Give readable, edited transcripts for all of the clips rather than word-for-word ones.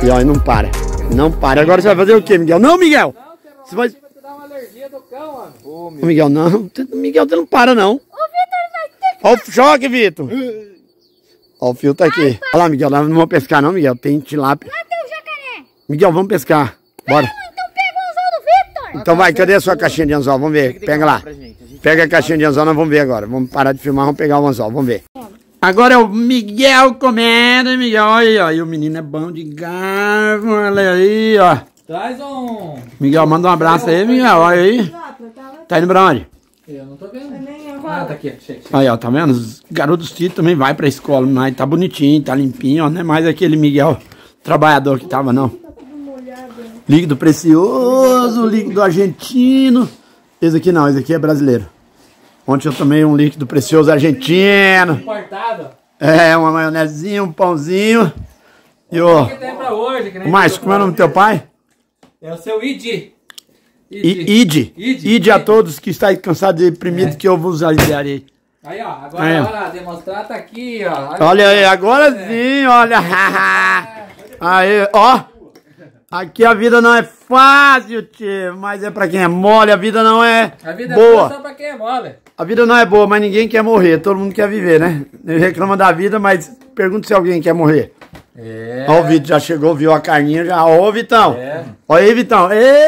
E ó, não para. Não para. Agora você vai fazer o quê, Miguel? Não, Miguel! Você vai... dar uma alergia do cão, mano. Ô, Miguel, não. Miguel, você não para, não. O Vitor vai ter que... Ó o choque, Vitor. Ó, o fio tá aqui. Olha lá, Miguel, nós não vamos pescar não, Miguel. Tem tilápia. Lá tem o jacaré. Miguel, vamos pescar. Bora. Vamos, então pega o anzol do Vitor. Então vai, cadê a sua caixinha de anzol? Vamos ver. Pega lá. Pega a caixinha de anzol, nós vamos ver agora. Vamos parar de filmar, vamos pegar o anzol, vamos ver. Agora é o Miguel comendo, Miguel. Olha aí, ó. E o menino é bom de garfo, olha aí, ó. Traz um... Miguel, manda um abraço aí, Miguel. Olha aí. Tá indo pra onde? Eu não tô vendo. Ah, tá aqui. Chega. Aí, ó, tá vendo? Os garotos títulos também vai pra escola, mas tá bonitinho, tá limpinho, ó. Não é mais aquele Miguel trabalhador que tava, não. Líquido precioso, líquido argentino. Esse aqui não, esse aqui é brasileiro. Ontem eu tomei um líquido precioso argentino. Importado. É, uma maionezinha, um pãozinho. E o... O que tem pra hoje? Márcio, como é o nome do teu pai? É o seu Idi. Ide a todos que está cansado de deprimido que eu vos aliviarei. Aí, ó, agora é hora de demonstrar, tá aqui, ó. Olha aí, agora sim, olha. Aí, ó. Aqui a vida não é fácil, tio, mas é pra quem é mole, a vida não é A vida boa. é só pra quem é mole. A vida não é boa, mas ninguém quer morrer, todo mundo quer viver, né? Ele reclama da vida, mas pergunta se alguém quer morrer. É. Ó, o Vitor já chegou, viu a carninha já. Ó, Vitão. É. Olha aí, Vitão.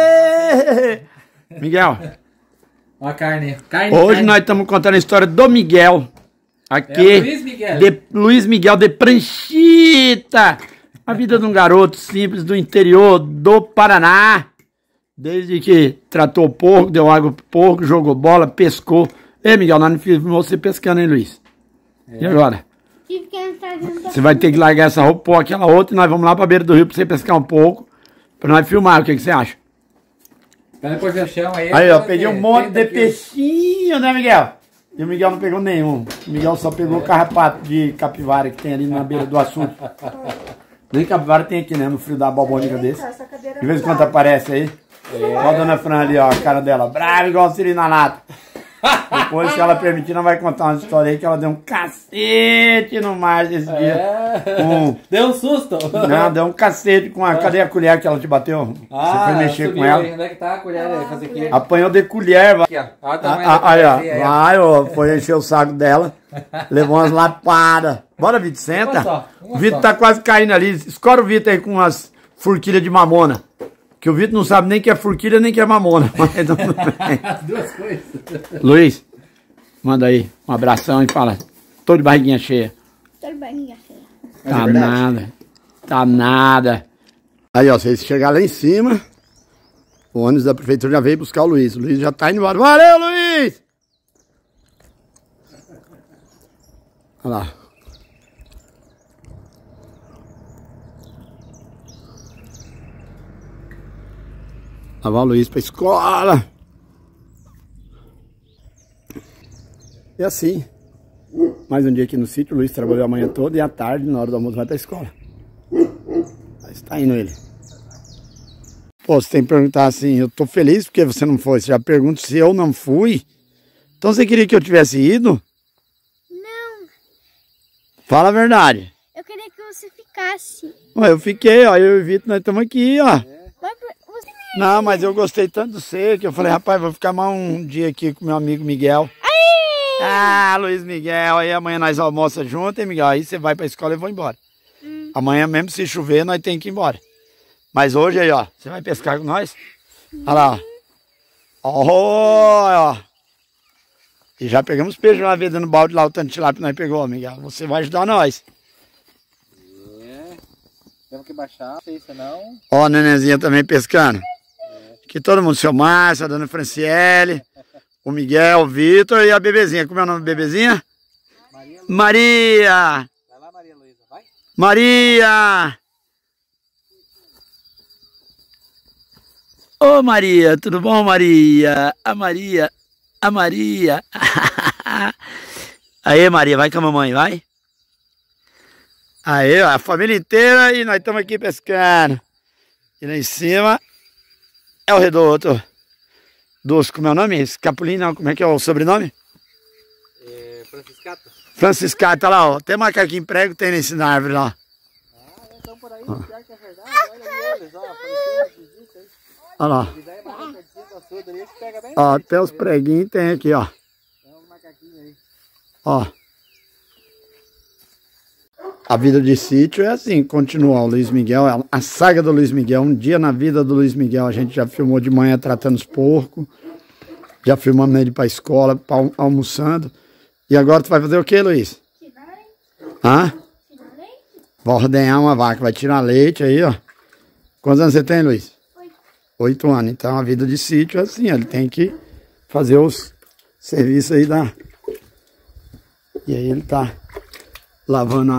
Ê! Miguel. Ó a carne. Hoje nós estamos contando a história do Miguel. Aqui. É Luiz Miguel. De Luiz Miguel de Pranchita. A vida de um garoto simples do interior do Paraná. Desde que tratou o porco, deu água pro porco, jogou bola, pescou. Ei, Miguel, nós não fizemos você pescando, hein, Luiz? E agora? Tive que entrar dentro da... Você vai ter que largar essa roupa, pôr aquela outra e nós vamos lá pra beira do rio pra você pescar um pouco. Pra nós filmar, o que você acha? Depois eu chamo aí. Aí, ó, peguei um monte de peixinho, né, Miguel? E o Miguel não pegou nenhum. O Miguel só pegou o carrapato de capivara que tem ali na beira do açude. Nem capivara tem aqui, né? No frio da balbônica desse. De vez em quando aparece aí. Olha a dona Fran ali, ó, a cara dela. Brava igual o Siri na lata. Depois, se ela permitir, nós vamos contar uma história aí que ela deu um cacete no mar esse dia. Deu um susto. Não, deu um cacete com a... Cadê a colher que ela te bateu? Você foi mexer com ela? Onde é que tá a colher? Fazer aqui. Apanhou de colher, vai. Aqui, ó. Olha o tamanho da Aí, ó. colher, Vai, ó. Foi encher o saco dela. Levou umas lapadas. Bora, Vitor, senta. Uma O Vitor tá quase caindo ali. Escora o Vitor aí com umas forquilhas de mamona. Que o Vitor não sabe nem que é forquilha nem que é mamona. Mas não bem. As duas coisas. Luiz, manda aí um abração e fala. Tô de barriguinha cheia. Tô de barriga cheia. Tá nada. Tá nada. Aí, ó, vocês chegaram lá em cima. O ônibus da prefeitura já veio buscar o Luiz. O Luiz já tá indo embora. Valeu, Luiz! Olha lá. Lavar o Luiz pra escola. E assim. Mais um dia aqui no sítio. O Luiz trabalhou a manhã toda e à tarde, na hora do almoço, vai pra escola. Mas tá indo ele. Pô, você tem que perguntar assim, eu tô feliz porque você não foi. Você já pergunta se eu não fui. Então você queria que eu tivesse ido? Não, Fala a verdade. eu queria que você ficasse. Ué, eu fiquei, ó. Eu e o Vitor, nós estamos aqui, ó. Você... Não, mas eu gostei tanto de você que eu falei, rapaz, vou ficar mais um dia aqui com meu amigo Miguel. Aí! Ah, Luiz Miguel, aí amanhã nós almoçamos junto, hein, Miguel? Aí você vai pra escola e eu vou embora. Amanhã mesmo se chover, nós temos que ir embora. Mas hoje aí, ó, você vai pescar com nós? Olha lá, ó. E já pegamos peixe lá dentro no balde lá, o tanto de tilápia que nós pegou, Miguel. Você vai ajudar nós. Temos que baixar, não sei se não. Ó, a nenenzinha também pescando. Aqui todo mundo, seu Márcio, a dona Franciele, o Miguel, o Vitor e a bebezinha. Como é o nome da bebezinha? Maria! Vai lá, Maria Luísa, vai. Maria! Ô Maria, tudo bom, Maria? A Maria. Aí, Maria, vai com a mamãe, vai? Aí, ó, a família inteira e nós estamos aqui pescando. E lá em cima é o Redoto. Como é o nome? Escapulinho, não, como é que é o sobrenome? Franciscato. Franciscato, tá lá, ó. Tem macaquinho prego, tem nesse na árvore lá. Então por aí. Pior que é verdade, olha eles, ó. Apareceu um visita aí. Olha lá. E daí mais pertinho da sua dali, você pega bem. Ó, até os preguinhos tem aqui, ó. É um macaquinho aí. Ó. A vida de sítio é assim, continua. O Luiz Miguel, a saga do Luiz Miguel. Um dia na vida do Luiz Miguel, a gente já filmou de manhã tratando os porcos. Já filmamos ele pra escola, almoçando. E agora tu vai fazer o que, Luiz? Tirar leite. Hã? Tirar leite? Vai ordenhar uma vaca, vai tirar leite aí, ó. Quantos anos você tem, Luiz? 8 anos. Então a vida de sítio é assim, ele tem que fazer os serviços aí da... E aí ele tá lavando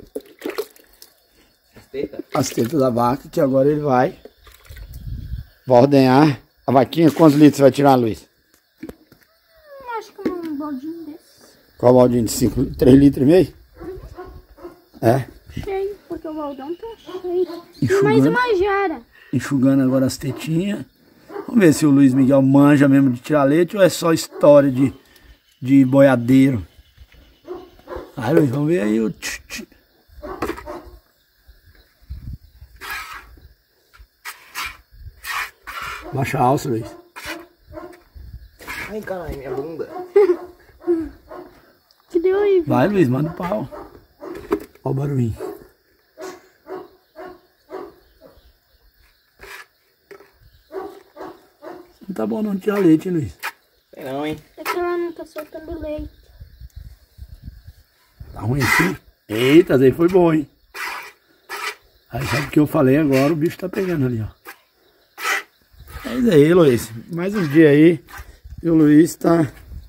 as tetas da vaca, que agora ele vai ordenhar a vaquinha. Quantos litros você vai tirar, Luiz? Acho que um baldinho desse. Qual baldinho de 3 litros e meio? É? Cheio, porque o baldão tá cheio. E Enxugando. mais uma jara. Enxugando agora as tetinhas. Vamos ver se o Luiz Miguel manja mesmo de tirar leite ou é só história de boiadeiro. Aí, Luiz, vamos ver aí o... Baixa a alça, Luiz. Ai, caralho, minha bunda. Que deu aí? Vai, Luiz, manda o pau. Olha o barulhinho. Não tá bom não tirar leite, hein, Luiz? Sei não, hein? É que ela não tá soltando leite. Tá ruim assim? Eita, aí foi bom, hein? Aí sabe o que eu falei agora, o bicho tá pegando ali, ó. É isso aí, Luiz. Mais um dia aí. E o Luiz tá...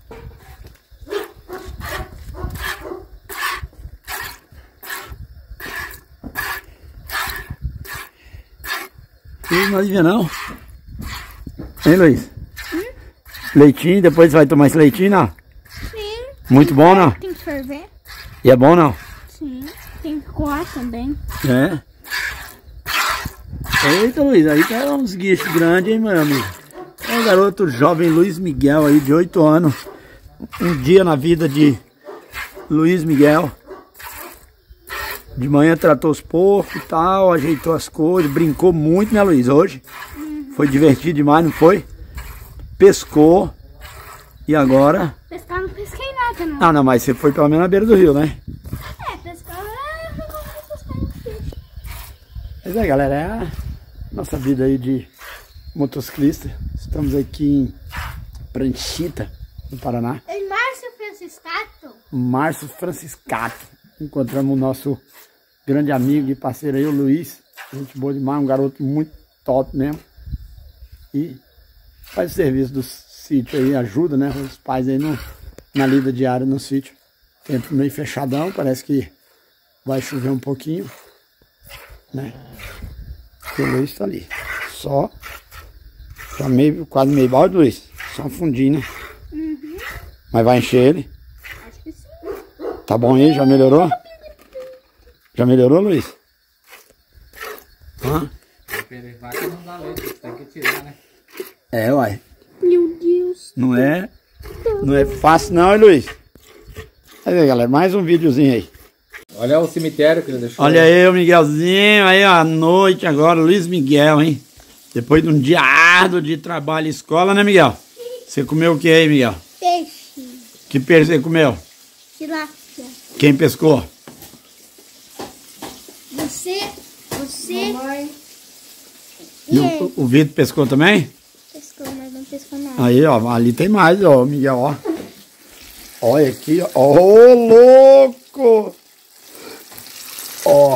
Luiz não adivinha não? Hein, Luiz? Leitinho, depois vai tomar esse leitinho, não? Sim. Muito bom, não? Tem que ferver? E é bom, não? Sim. Tem que coar também. É. Eita, Luiz, aí tá uns guichos grandes, hein, meu amigo? É o garoto jovem Luiz Miguel aí, de 8 anos. Um dia na vida de Luiz Miguel. De manhã tratou os porcos e tal, ajeitou as coisas, brincou muito, né, Luiz, hoje? Foi divertido demais, não foi? Pescou. E agora... Pescar não pesquei nada, não. Ah, não, mas você foi pelo menos na beira do rio, né? Pescar é... pescar no peixe. Mas é, galera, é a nossa vida aí de motociclista. Estamos aqui em Pranchita, no Paraná. Em Márcio Franciscato. Márcio Franciscato. Encontramos o nosso grande amigo e parceiro aí, o Luiz. Gente boa demais, um garoto muito top mesmo. E faz o serviço do sítio aí, ajuda, né? Os pais aí na lida diária no sítio. Tempo meio fechadão, parece que vai chover um pouquinho, né? E o Luiz tá ali. Só quase meio balde, Luiz. Só um fundinho, né? Uhum. Mas vai encher ele. Acho que sim. Tá bom aí? Já melhorou? Já melhorou, Luiz? Hã? Vaca não dá leite, você tem que tirar, né? É, uai. Meu Deus. Não é fácil não, hein, Luiz? Aí, galera, mais um videozinho aí. Olha o cemitério que ele deixou. Olha aí o Miguelzinho, aí ó, à noite agora, Luiz Miguel, hein? Depois de um dia árduo de trabalho e escola, né, Miguel? Você comeu o que aí, Miguel? Peixe. Que peixe você comeu? Tilápia. Quem pescou? Você. Mamãe. E o Vitor pescou também? Pescou, mas não pescou nada. Aí, ó, ali tem mais, ó, Miguel, ó. Olha aqui, ó. Ô, louco! Ó.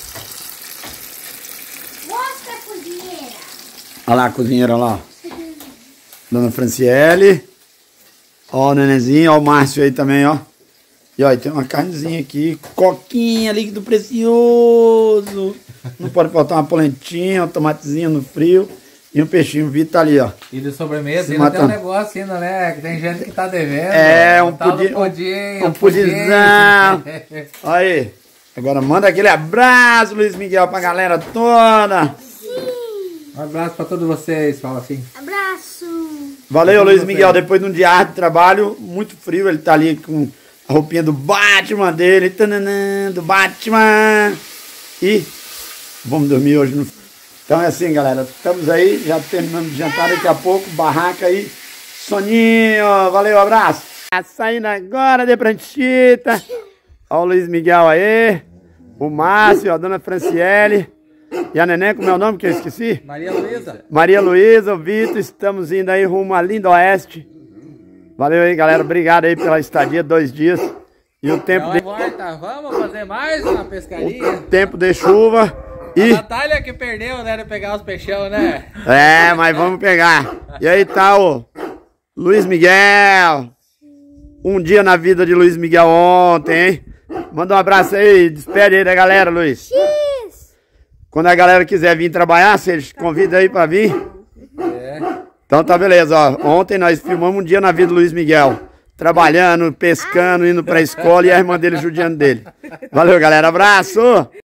Mostra a cozinheira. Olha lá a cozinheira, lá. Dona Franciele. Ó o nenenzinho, ó o Márcio aí também, ó. E ó, tem uma carnezinha aqui. Coquinha, líquido precioso. Não pode faltar uma polentinha, um tomatezinho no frio. E um peixinho. O Vitor tá ali, ó. E de sobremesa, Se ainda tem um matando. negócio ainda, né? Que tem gente que tá devendo. É, um tal do pudim. um Pudizão. Aí. Agora manda aquele abraço, Luiz Miguel, pra galera toda. Um abraço pra todos vocês, fala assim. Abraço. Valeu, Luiz Miguel. Depois de um dia árduo de trabalho, muito frio, ele tá ali com a roupinha do Batman dele. Tananã, do Batman. E Vamos dormir hoje no... Então é assim, galera. Estamos aí, já terminamos de jantar daqui a pouco. Barraca aí. Soninho. Valeu, abraço. Saindo agora de pranchita. Olha o Luiz Miguel aí. O Márcio, a dona Franciele. E a neném, como é o nome que eu esqueci? Maria Luísa. Maria Luísa, o Vitor. Estamos indo aí rumo a Lindo Oeste. Valeu aí, galera. Obrigado aí pela estadia, 2 dias. E o tempo de... Vamos fazer mais uma pescaria. O tempo de chuva. E... A Natália que perdeu, né? De pegar os peixão, né? É, mas vamos pegar. E aí tá o Luiz Miguel. Um dia na vida de Luiz Miguel ontem, hein? Manda um abraço aí, despede aí da galera, Luiz. Quando a galera quiser vir trabalhar, vocês convidam aí pra vir. É. Então tá beleza, ó. Ontem nós filmamos um dia na vida do Luiz Miguel. Trabalhando, pescando, indo pra escola e a irmã dele judiando dele. Valeu, galera. Abraço!